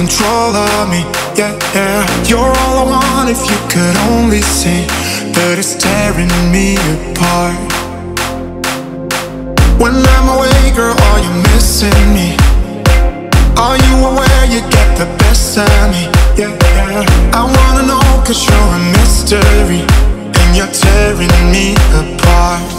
control of me, yeah, yeah. You're all I want if you could only see that it's tearing me apart. When I'm away, girl, are you missing me? Are you aware you get the best of me, yeah, yeah. I wanna know 'cause you're a mystery and you're tearing me apart.